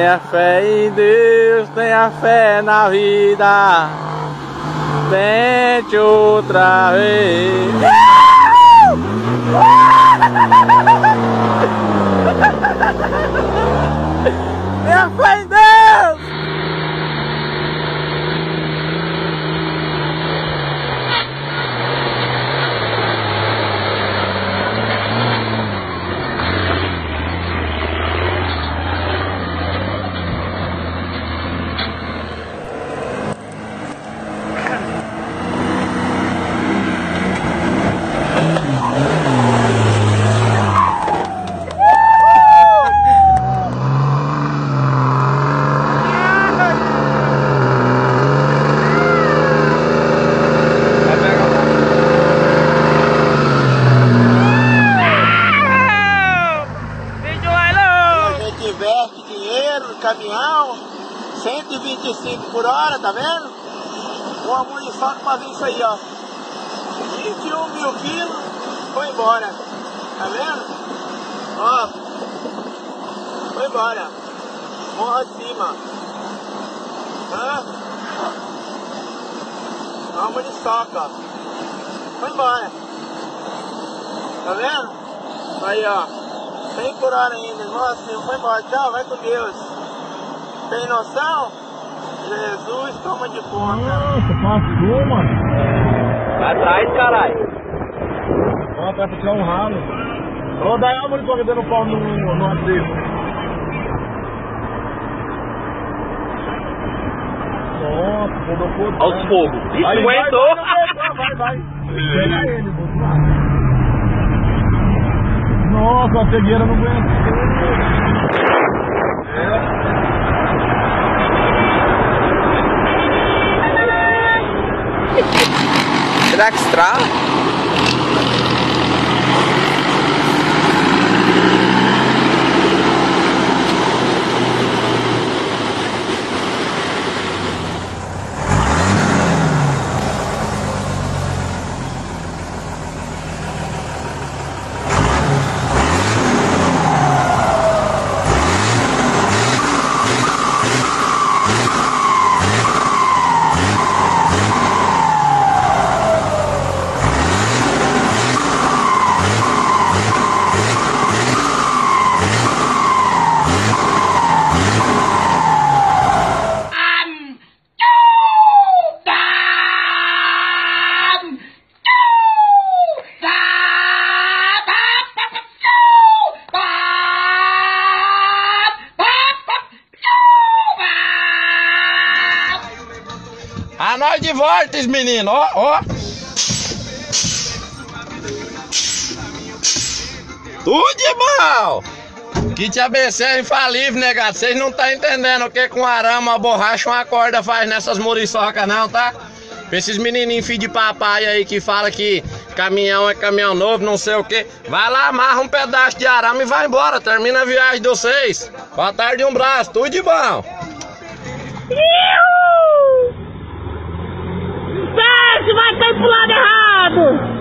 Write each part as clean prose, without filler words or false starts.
Tenha fé em Deus, tenha fé na vida. Tente outra vez. Tenha fé em Deus. Caminhão, 125 por hora, tá vendo? Uma munição que faz isso aí, ó. 21 mil quilos, foi embora. Tá vendo? Ó. Foi embora. Morra acima. Hã? Ó a muniçoca, ó. Foi embora. Tá vendo? Aí, ó. 100 por hora ainda, morra acima, foi embora. Tchau, vai com Deus. Tem noção? Jesus toma de conta. Nossa, passou, mano. Vai atrás, caralho. Ó, pra tirar um ralo. Ô, daí a munição que dando pau no acerto. Nossa, colocou. Aos fogos. Isso aguentou. Vai. Pega ele, do outro lado. Nossa, a cegueira não aguentou. Será que estrala? A nós de voltas, menino, ó. Tudo de bom. Kit ABC é infalível, negado. Vocês não estão entendendo o que com arame, uma borracha, uma corda faz nessas muriçocas não, tá? Pra esses menininhos filho de papai aí que fala que caminhão é caminhão novo, não sei o que. Vai lá, amarra um pedaço de arame e vai embora. Termina a viagem de vocês. Boa tarde, um braço. Tudo de bom. Desce, vai cair pro lado errado!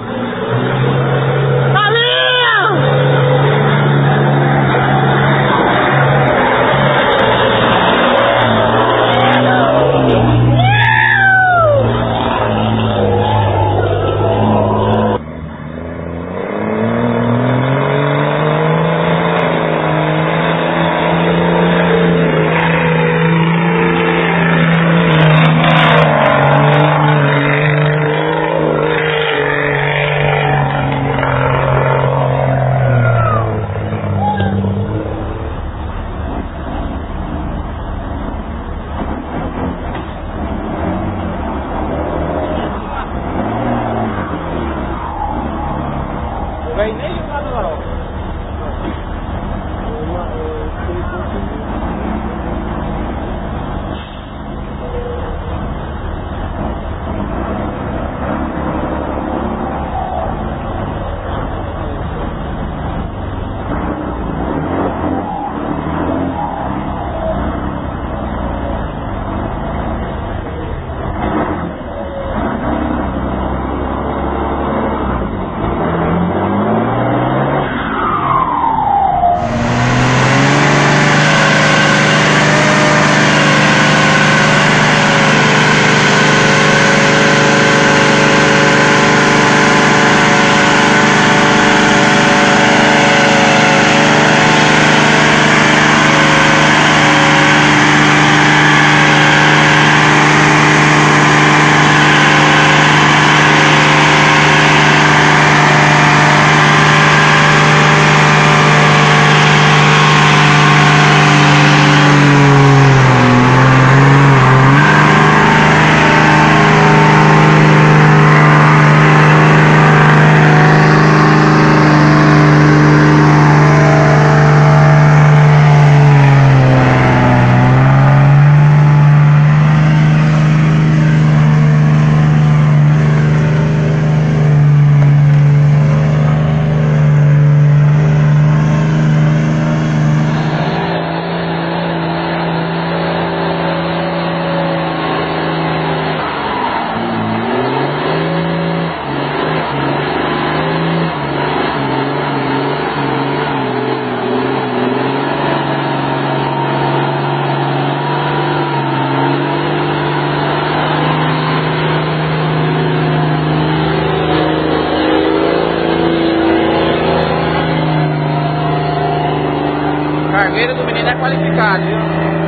é qualificado, viu?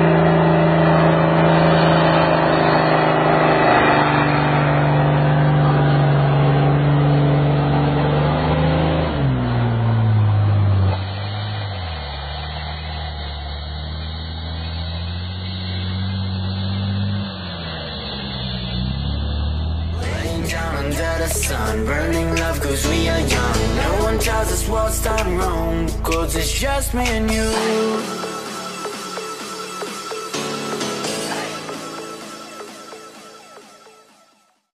Down under the sun, burning love cause we are young. No one tells us what's done wrong, cause it's just me and you.